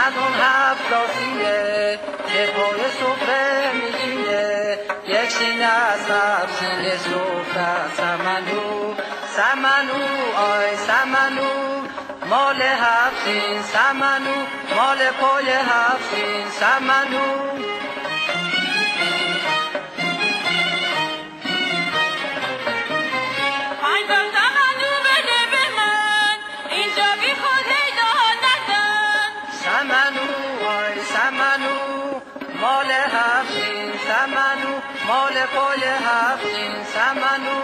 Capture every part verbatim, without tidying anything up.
از اون هفت راسینه که پای سفره میچینه، یک سینه از هفت سینه سفره سمنو سمنو آی سمنو مال هفت سین سمنو مال پای هفت سین سمنو. مال هفتین سمنو مال پای هفتین سمنو.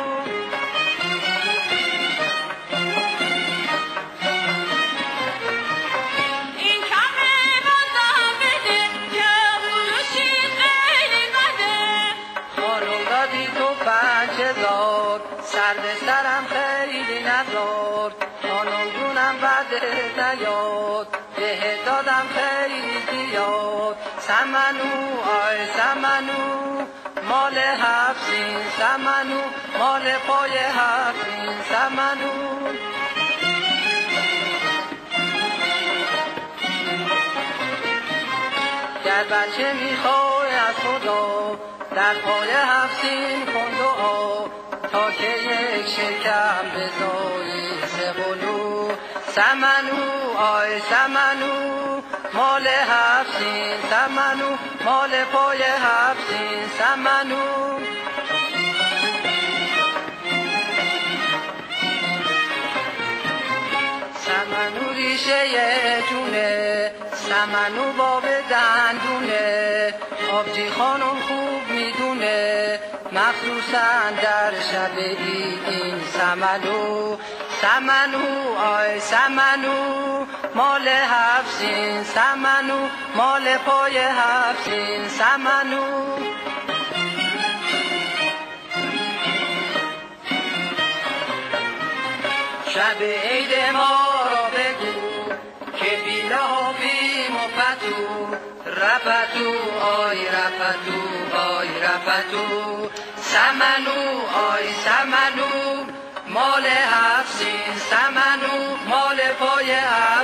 این کمه بازم بده که فروشی خیلی بده. خانم دادی تو پنج هزار سر به سرم خیلی نزار، خانم جونم بده نیاد بهت دادم خیلی زیاد. سمنو آی سمنو مال هفتین سمنو مال پای هفتین سمنو. گر بچه میخوای از خدا در پای هفتین کن دعا، تا که یک شکم بذاری سه قلو. سمنو آی سمنو مال هفتین سمنو مال پای هفتین سمنو. سمنو ریشه جونه سمنو باب دندونه، آبجی خانم خوب میدونه مخصوصا در شب عید این سمنو. سمنو آی سمنو مال هفتین سمنو مال پای هفتین سمنو. شب عید ما را بگو که بیله ها بیم و پتو، رفتو آی رفتو آی رفتو. سمنو آی سمنو مال هفتین سمنو مال پای هفتین